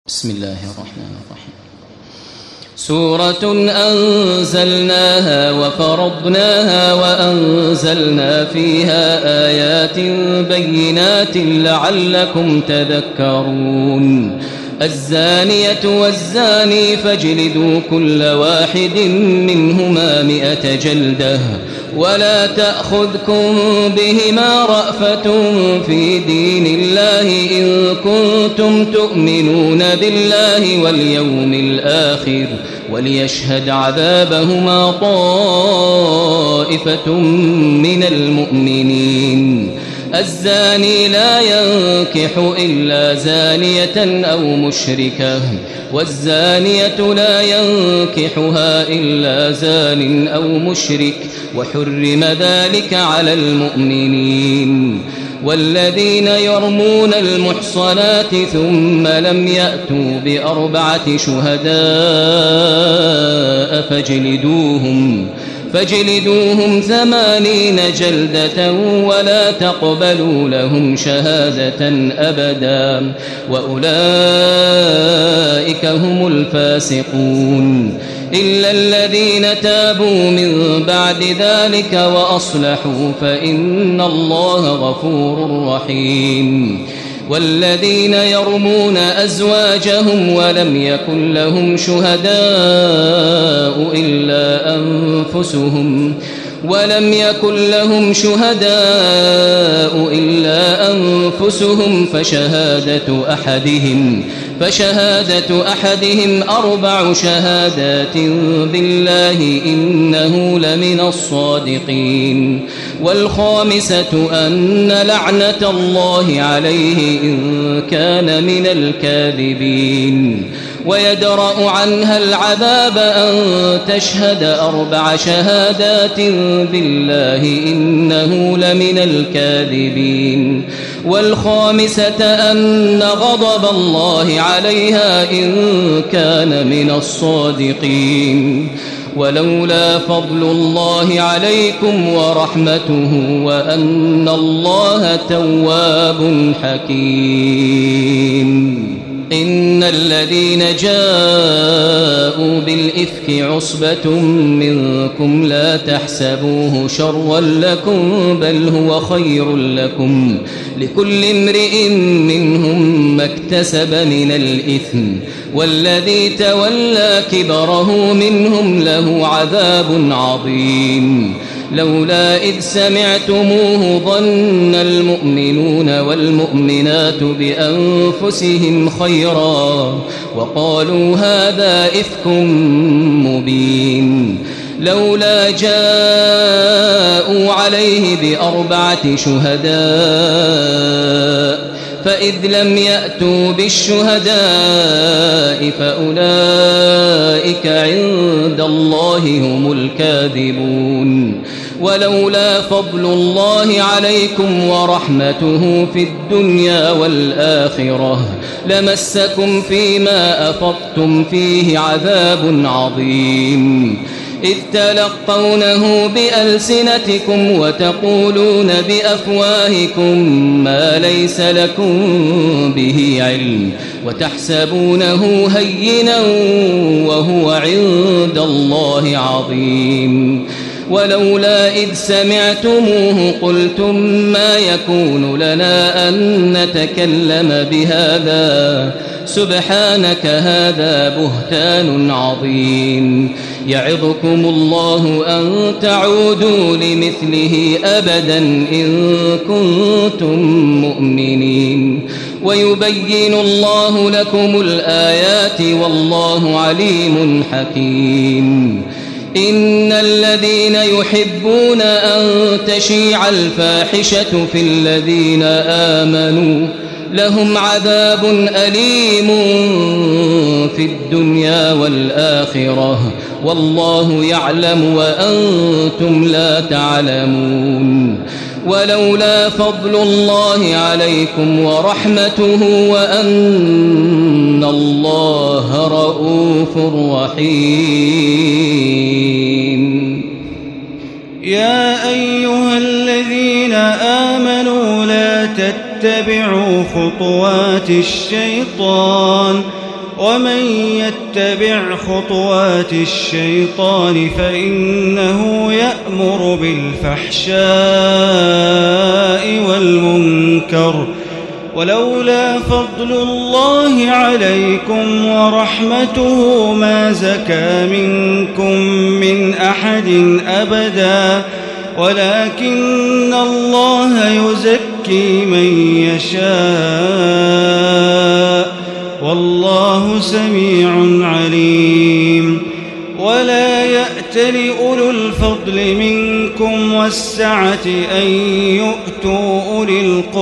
بسم الله الرحمن الرحيم. سورة أنزلناها وفرضناها وأنزلنا فيها آيات بينات لعلكم تذكرون. الزانية والزاني فاجلدوا كل واحد منهما 100 جلدة ولا تأخذكم بهما رأفة في دين الله إن كنتم تؤمنون بالله واليوم الآخر وليشهد عذابهما طائفة من المؤمنين. الزاني لا ينكح إلا زانية أو مشركة والزانية لا ينكحها إلا زان أو مشرك وحرم ذلك على المؤمنين. والذين يرمون المحصنات ثم لم يأتوا ب4 شهداء فاجلدوهم 80 جلدة ولا تقبلوا لهم شهادة أبدا وأولئك هم الفاسقون إلا الذين تابوا من بعد ذلك وأصلحوا فإن الله غفور رحيم. والذين يرمون أزواجهم ولم يكن لهم شهداء إلا أنفسهم فشهادة أحدهم 4 شهادات بالله إنه لمن الصادقين. والخامسة أن لعنة الله عليه إن كان من الكاذبين. ويدرأ عنها العذاب أن تشهد 4 شهادات بالله إنه لمن الكاذبين. والخامسة أن غضب الله عليها إن كان من الصادقين. ولولا فضل الله عليكم ورحمته وأن الله تواب حكيم. إن الذين جاءوا بالإفك عصبة منكم لا تحسبوه شرا لكم بل هو خير لكم لكل امرئ منهم ما اكتسب من الإثم والذي تولى كبره منهم له عذاب عظيم. لولا إذ سمعتموه ظن المؤمنون والمؤمنات بأنفسهم خيرا وقالوا هذا إفك مبين. لولا جاءوا عليه ب4 شهداء فإذ لم يأتوا بالشهداء فأولئك عند الله هم الكاذبون. ولولا فضل الله عليكم ورحمته في الدنيا والآخرة لمسكم فيما أفضتم فيه عذاب عظيم. إذ تلقونه بألسنتكم وتقولون بأفواهكم ما ليس لكم به علم وتحسبونه هينا وهو عند الله عظيم. ولولا إذ سمعتموه قلتم ما يكون لنا أن نتكلم بهذا سبحانك هذا بهتان عظيم. يعظكم الله أن تعودوا لمثله أبدا إن كنتم مؤمنين. ويبين الله لكم الآيات والله عليم حكيم. إن الذين يحبون أن تشيع الفاحشة في الذين آمنوا لهم عذاب أليم في الدنيا والآخرة والله يعلم وأنتم لا تعلمون. ولولا فضل الله عليكم ورحمته وأن الله رؤوف رحيم. يا أيها الذين آمنوا لا تتبعوا خطوات الشيطان ومن يتبع خطوات الشيطان فإنه يأمر بالفحشاء والمنكر ولولا فضل الله عليكم ورحمته ما زكى منكم من أحد أبدا ولكن الله يزكي من يشاء والله سميع عليم. ولا يأتل أولو الفضل منكم والسعة أن يؤتوا أولي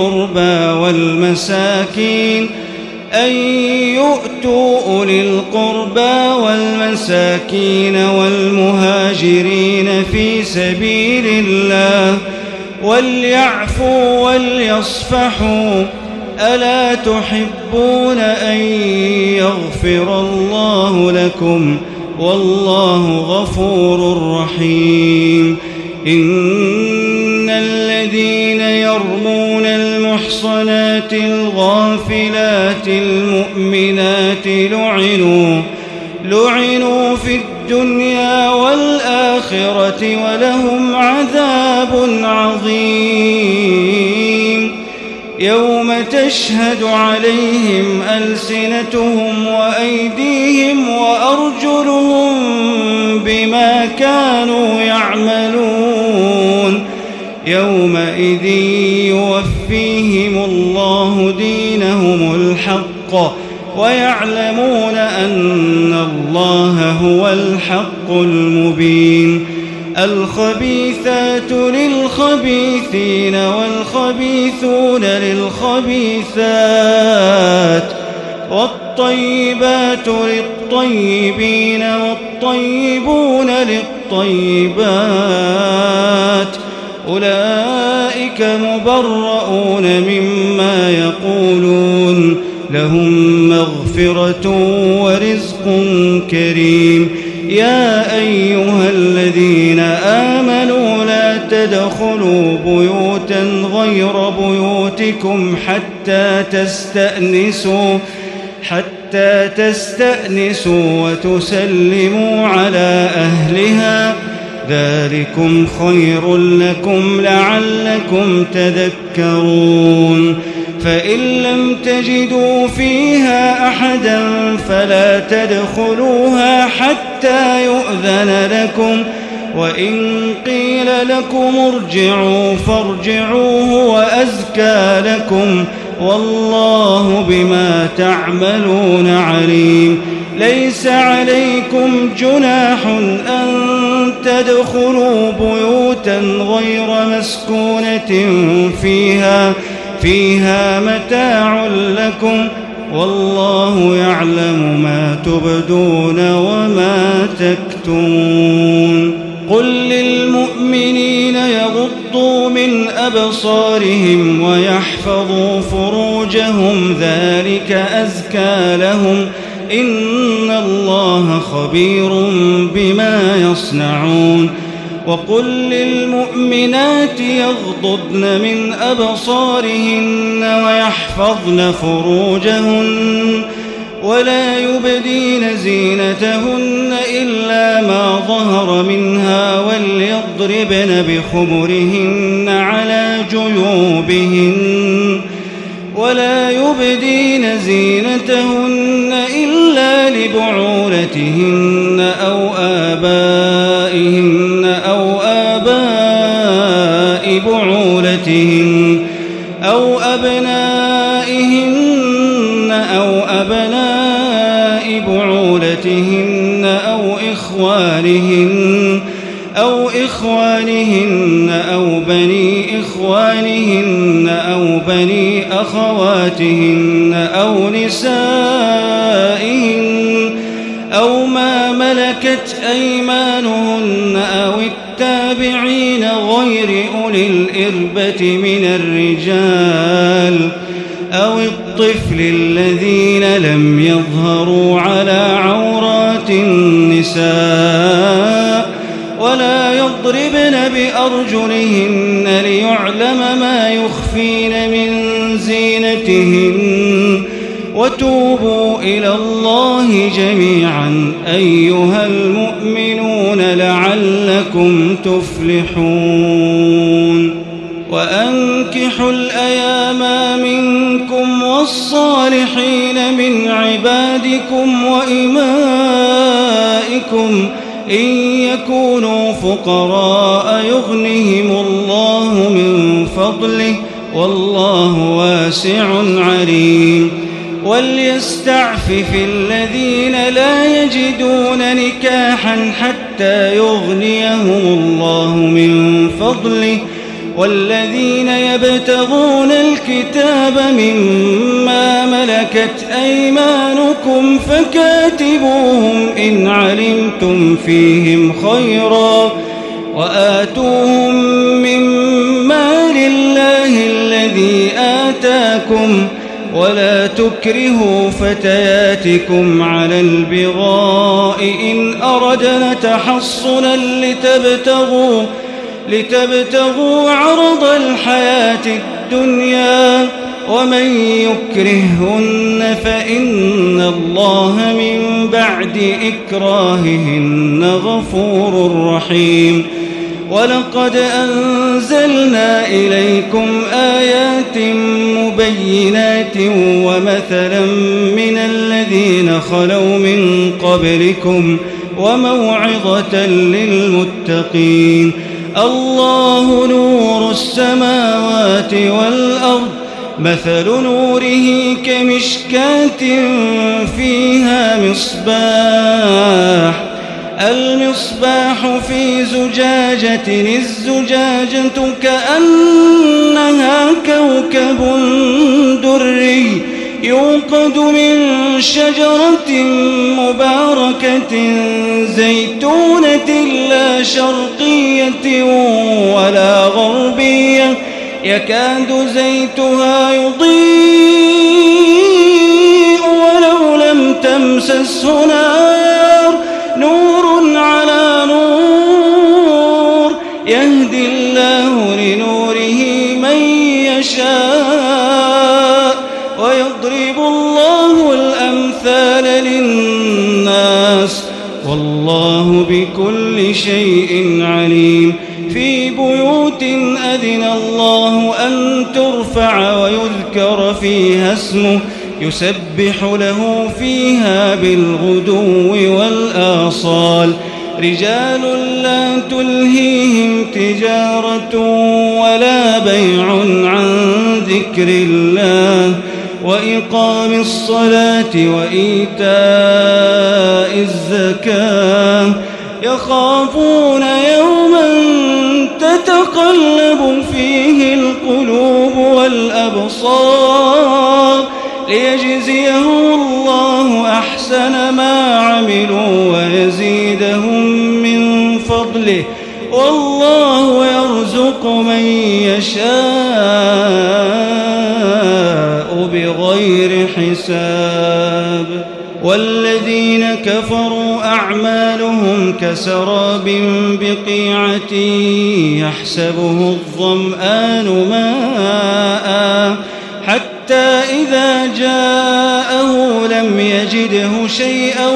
القربى والمساكين والمهاجرين في سبيل الله وليعفوا وليصفحوا ألا تحبون أن يغفر الله لكم والله غفور رحيم. إن الذين يرمون المحصنات الغافلات المؤمنات لعنوا في الدنيا والآخرة ولهم عذاب عظيم يوم تشهد عليهم ألسنتهم وأيديهم وأرجلهم بما كانوا يعملون يومئذ يوفيهم الله دينهم الحق ويعلمون أن الله هو الحق المبين. الخبيثات للخبيثين والخبيثون للخبيثات والطيبات للطيبين والطيبون للطيبات أولئك مبرؤون مما يقولون لهم مغفرة ورزق كريم. يا أيها الذين آمنوا لا تدخلوا بيوتا غير بيوتكم حتى تستأنسوا وتسلموا على أهلها ذلكم خير لكم لعلكم تذكرون. فإن لم تجدوا فيها أحدا فلا تدخلوها حتى يؤذن لكم وإن قيل لكم ارجعوا فارجعوا وأزكى لكم والله بما تعملون عليم. ليس عليكم جناح أن تدخلوا بيوتا غير مسكونة فيها متاع لكم والله يعلم ما تبدون وما تكتمون. قل للمؤمنين يغضوا من أبصارهم ويحفظوا فروجهم ذلك أزكى لهم إن الله خبير بما يصنعون. وقل للمؤمنات يغضضن من أبصارهن ويحفظن فروجهن ولا يبدين زينتهن إلا ما ظهر منها وليضربن بخمرهن على جيوبهن ولا يبدين زينتهن إلا لبعولتهن أو آبائهن أو آباء بعولتهن أو أبنائهن أو أبناء بعولتهن أو إخوانهن أو بني إخوانهن أو بني أخواتهن أو نسائهن أو ما ملكت أيمانهن أو التابعين غير أولي الإربة من الرجال أو الطفل الذين لم يظهروا على عورات النساء ولا يضربن بأرجلهن ليعلم ما يخفين من زينتهن وتوبوا إلى الله جميعا أيها المؤمنون لعلكم تفلحون وأنكحوا الأيام منكم والصالحين من عبادكم وإمائكم إن يكونوا فقراء يغنهم الله من فضله والله واسع عليم وليستعفف الذين لا يجدون نكاحا حتى يغنيهم الله من فضله والذين يبتغون الكتاب مما ملكت أيمانكم فكاتبوهم إن علمتم فيهم خيرا وآتوهم من مال الله الذي آتاكم ولا تكرهوا فتياتكم على البغاء إن أردنا تحصنا لتبتغوا عرض الحياة الدنيا ومن يكرههن فإن الله من بعد إكراههن غفور رحيم ولقد أنزلنا إليكم آيات مبينات ومثلا من الذين خلوا من قبلكم وموعظة للمتقين الله نور السماوات والأرض مثل نوره كمشكاة فيها المصباح في زجاجة الزجاجة كأنها كوكب دري يوقد من شجرة مباركة زيتونة لا شرقية ولا غربية يكاد زيتها يضيء ولو لم تمسسه نار نور على نور يهدي الله لنوره من يشاء ويضرب الله الأمثال للناس والله بكل شيء عليم في بيوت أذن الله أن ترفع ويذكر فيها اسمه يسبح له فيها بالغدو والآصال رجال لا تلهيهم تجارة ولا بيع عن ذكر الله وإقام الصلاة وإيتاء الزكاة يخافون يوما تتقلب فيه القلوب والأبصار ليجزيهم الله أحسن ما عملوا ويزيدهم من فضله والله يرزق من يشاء بغير حساب والذين كفروا أعمالهم كسراب بقيعة يحسبه الظمآن ماء حتى إذا جاءه لم يجده شيئا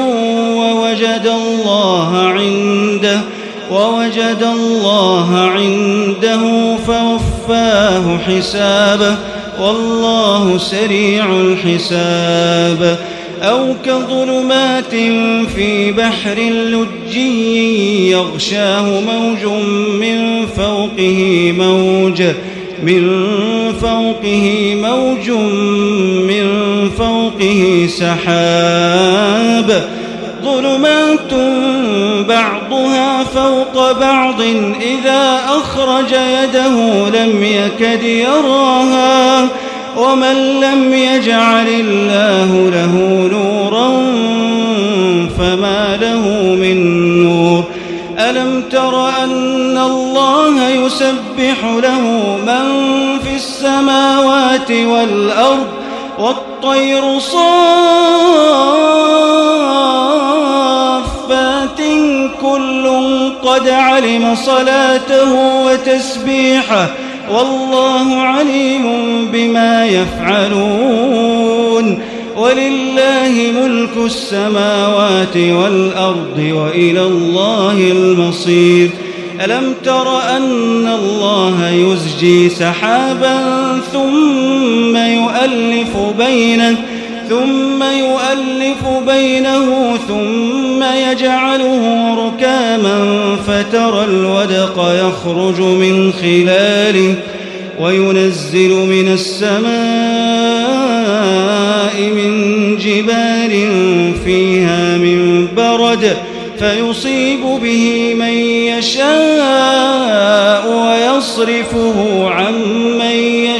ووجد الله عنده فوفاه حسابه والله سريع الحساب أو كظلمات في بحر لجي يغشاه موج من فوقه سحاب ظلمات بعضها فوق بعض إذا أخرج يده لم يكد يراها ومن لم يجعل الله له نورا فما له من نور ألم تر أن الله يسبح له من في السماوات والأرض والطير صافات كل قد علم صلاته وتسبيحه والله عليم بما يفعلون ولله ملك السماوات والأرض وإلى الله المصير. ألم تر أن الله يزجي سحابا ثم يؤلف بينه ثم يجعله ركاما فترى الودق يخرج من خلاله وينزل من السماء من جبال فيها من برد فيصيب به من يشاء ويصرفه عن من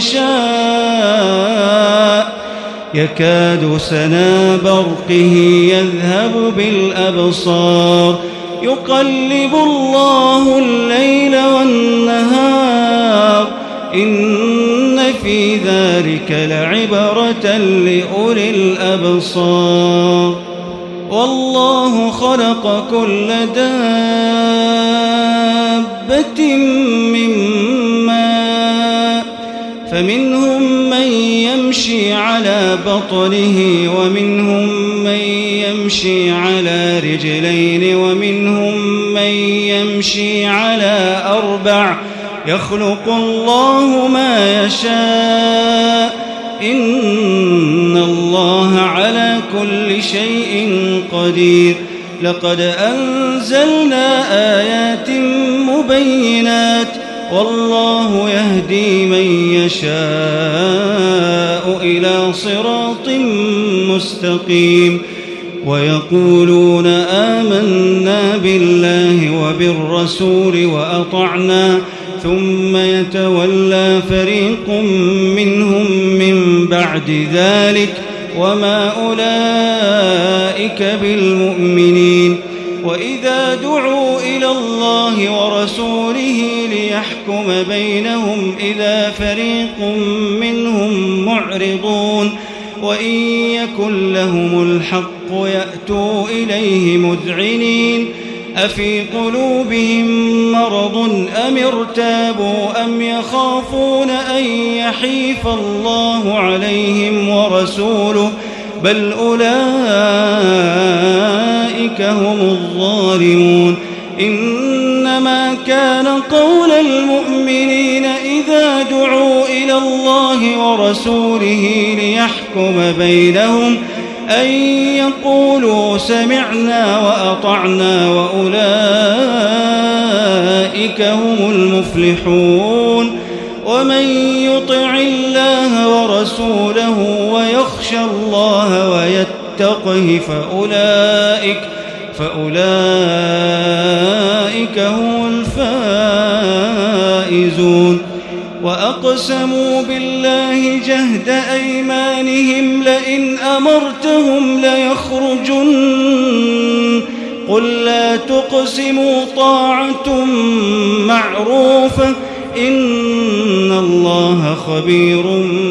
يشاء يكاد سنا برقه يذهب بالأبصار يقلب الله الليل والنهار إن في ذلك لعبرة لأولي الأبصار. والله خلق كل دابة من ماء فمنهم من يمشي على بطنه ومنهم من يمشي على رجلين ومنهم من يمشي على أربع يخلق الله ما يشاء إن الله على كل شيء قدير. لقد أنزلنا آيات مبينات والله يهدي من يشاء إلى صراط مستقيم. ويقولون آمنا بالله وبالرسول وأطعنا ثم يتولى فريق منهم من بعد ذلك وما أولئك بالمؤمنين. وإذا دعوا إلى الله ورسوله ليحكم بينهم إذا فريق منهم معرضون وإن يكن لهم الحق يأتوا إليه مذعنين أفي قلوبهم مرض أم ارتابوا أم يخافون أن يحيف الله عليهم ورسوله بل أولئك هم الظالمون. إنما كان قول المؤمنين إذا دعوا إلى الله ورسوله ليحكم بينهم أن يقولوا سمعنا وأطعنا وأولئك هم المفلحون. ومن يطع الله ورسوله ويخشى الله ويتقه فأولئك هم الفائزون. وأقسموا بالله جهد أيمانهم لئن أمرتهم ليخرجن قل لا تقسموا طاعة معروفة إن الله خبير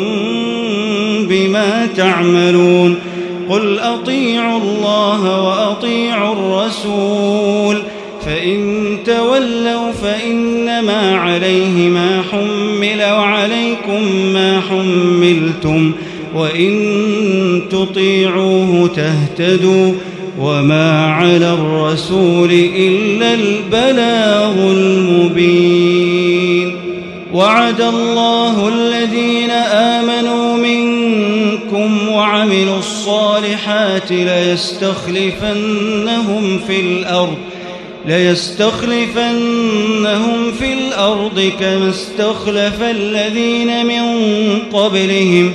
بما تعملون. قل أطيعوا الله وأطيعوا الرسول فإن تولوا فإنما عليه ما حمل وعليكم ما حملتم وإن تطيعوه تهتدوا وما على الرسول إلا البلاغ المبين. وعد الله الذين آمنوا منكم وعملوا الصالحات ليستخلفنهم في الأرض كما استخلف الذين من قبلهم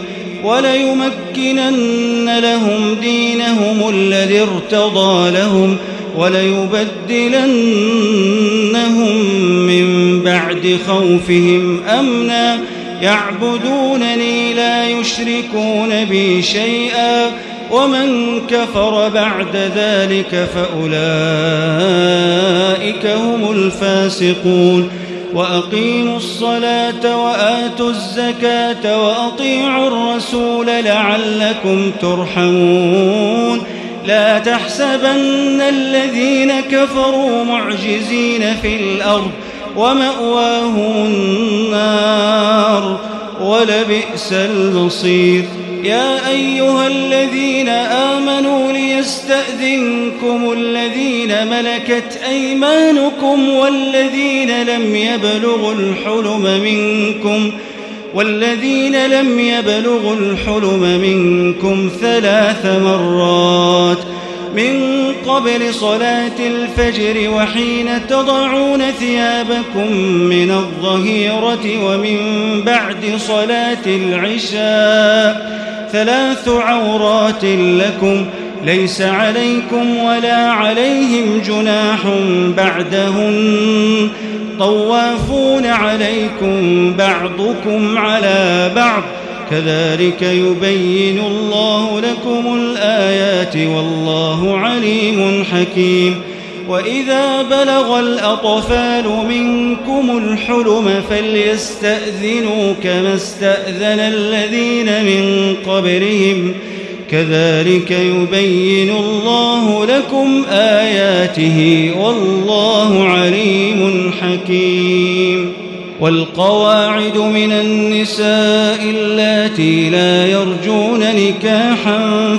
وليمكنن لهم دينهم الذي ارتضى لهم وليبدلنهم من بعد خوفهم أمنا يعبدونني لا يشركون بي شيئا ومن كفر بعد ذلك فأولئك هم الفاسقون. وأقيموا الصلاة وآتوا الزكاة وأطيعوا الرسول لعلكم ترحمون. لا تحسبن الذين كفروا معجزين في الأرض ومأواهم النار ولبئس المصير. يا أيها الذين آمنوا ليستأذنكم الذين ملكت أيمانكم والذين لم يبلغوا الحلم منكم 3 مرات من قبل صلاة الفجر وحين تضعون ثيابكم من الظهيرة ومن بعد صلاة العشاء 3 عورات لكم ليس عليكم ولا عليهم جناح بعدهن طوافون عليكم بعضكم على بعض كذلك يبين الله لكم الآيات والله عليم حكيم وإذا بلغ الأطفال منكم الحلم فليستأذنوا كما استأذن الذين من قبلهم كذلك يبين الله لكم آياته والله عليم حكيم والقواعد من النساء اللاتي لا يرجون نكاحا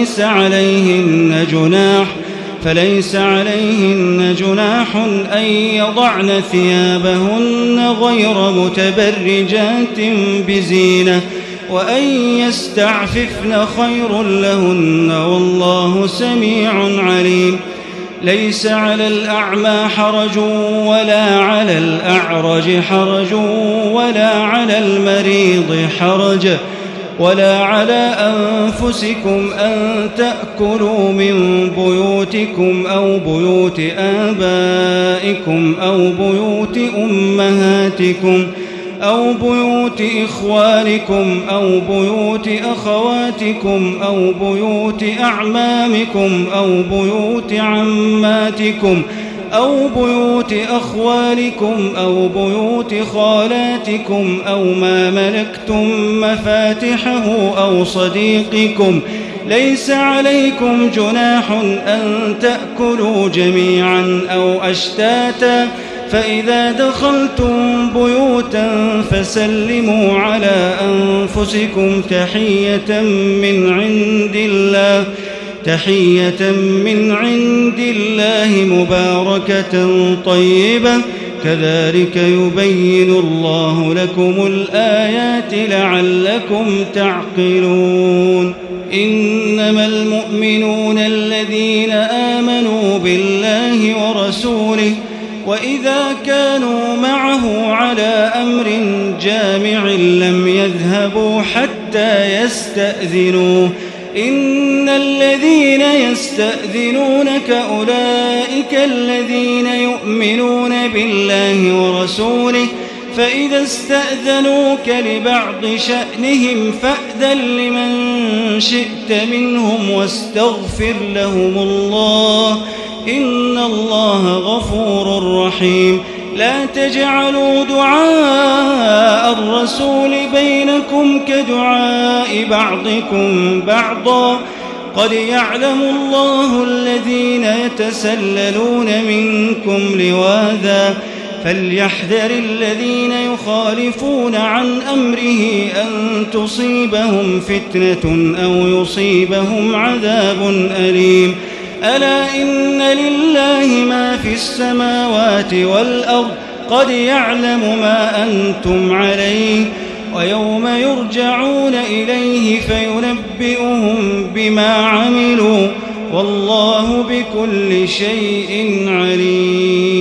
فليس عليهن جناح أن يضعن ثيابهن غير متبرجات بزينة وأن يستعففن خير لهن والله سميع عليم ليس على الأعمى حرج ولا على الأعرج حرج ولا على المريض حرج ولا على أنفسكم أن تأكلوا من بيوتكم أو بيوت آبائكم أو بيوت أمهاتكم أو بيوت إخوانكم أو بيوت أخواتكم أو بيوت أعمامكم أو بيوت عماتكم أو بيوت أخوالكم أو بيوت خالاتكم أو ما ملكتم مفاتحه أو صديقكم ليس عليكم جناح أن تأكلوا جميعا أو أشتاتا فإذا دخلتم بيوتا فسلموا على أنفسكم تحية من عند الله مباركة طيبة كذلك يبين الله لكم الآيات لعلكم تعقلون إنما المؤمنون الذين آمنوا بالله ورسوله وإذا كانوا معه على أمر جامع لم يذهبوا حتى يستأذنوه إن الذين يستأذنونك أولئك الذين يؤمنون بالله ورسوله فإذا استأذنوك لبعض شأنهم فأذن لمن شئت منهم واستغفر لهم الله إن الله غفور رحيم لا تجعلوا دعاء الرسول بينكم كدعاء بعضكم بعضا قد يعلم الله الذين يتسللون منكم لواذا فليحذر الذين يخالفون عن أمره أن تصيبهم فتنة أو يصيبهم عذاب أليم ألا إن لله ما في السماوات والأرض قد يعلم ما أنتم عليه ويوم يرجعون إليه فينبئهم بما عملوا والله بكل شيء عليم